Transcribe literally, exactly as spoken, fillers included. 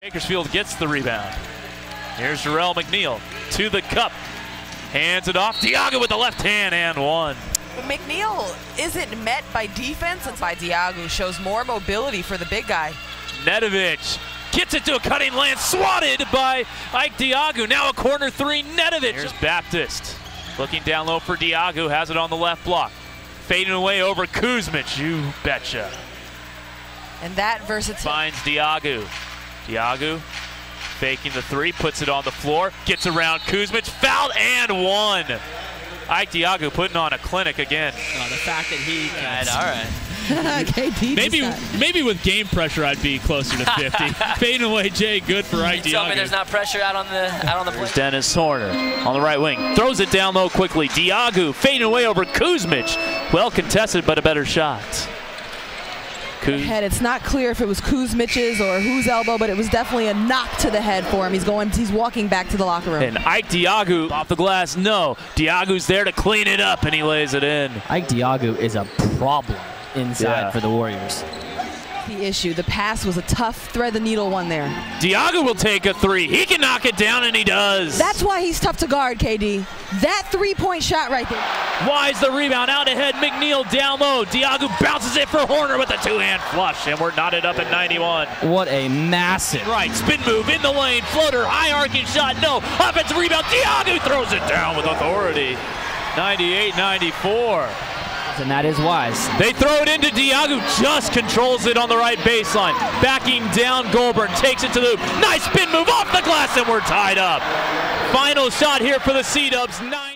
Bakersfield gets the rebound. Here's Jarrell McNeil to the cup. Hands it off. Diagu with the left hand and one. But McNeil isn't met by defense. It's by Diagu. Shows more mobility for the big guy. Nedovic gets it to a cutting lane. Swatted by Ike Diagu. Now a corner three. Nedovic. Here's Baptist. Looking down low for Diagu. Has it on the left block. Fading away over Kuzmic. You betcha. And that versatility. Finds Diagu. Diagu faking the three, puts it on the floor, gets around Kuzmic, fouled and one. Ike Diagu putting on a clinic again. Oh, the fact that he can. All right. K D maybe maybe with game pressure I'd be closer to fifty. Fading away Jay, good for Ike Diagu. Tell me there's not pressure out on the out on the play. Dennis Horner on the right wing, throws it down low quickly. Diagu fading away over Kuzmic. Well contested, but a better shot. Head. It's not clear if it was Kuzmic's or whose elbow, but it was definitely a knock to the head for him. He's going, he's walking back to the locker room. And Ike Diagu off the glass, no. Diagu's there to clean it up, and he lays it in. Ike Diagu is a problem inside yeah. for the Warriors. The issue, the pass was a tough thread the needle one there. Diagu will take a three. He can knock it down, and he does. That's why he's tough to guard, K D. That three-point shot right there. Wise the rebound, out ahead, McNeil down low. Diagu bounces it for Horner with a two-hand flush, and we're knotted up at ninety-one. What a massive. Right, spin move in the lane, floater, high arcing shot, no. Offensive rebound, Diagu throws it down with authority. ninety-eight ninety-four. And that is Wise. They throw it into Diagu, just controls it on the right baseline. Backing down, Goulbourne takes it to the hoop. Nice spin move off the glass, and we're tied up. Final shot here for the C-Dubs.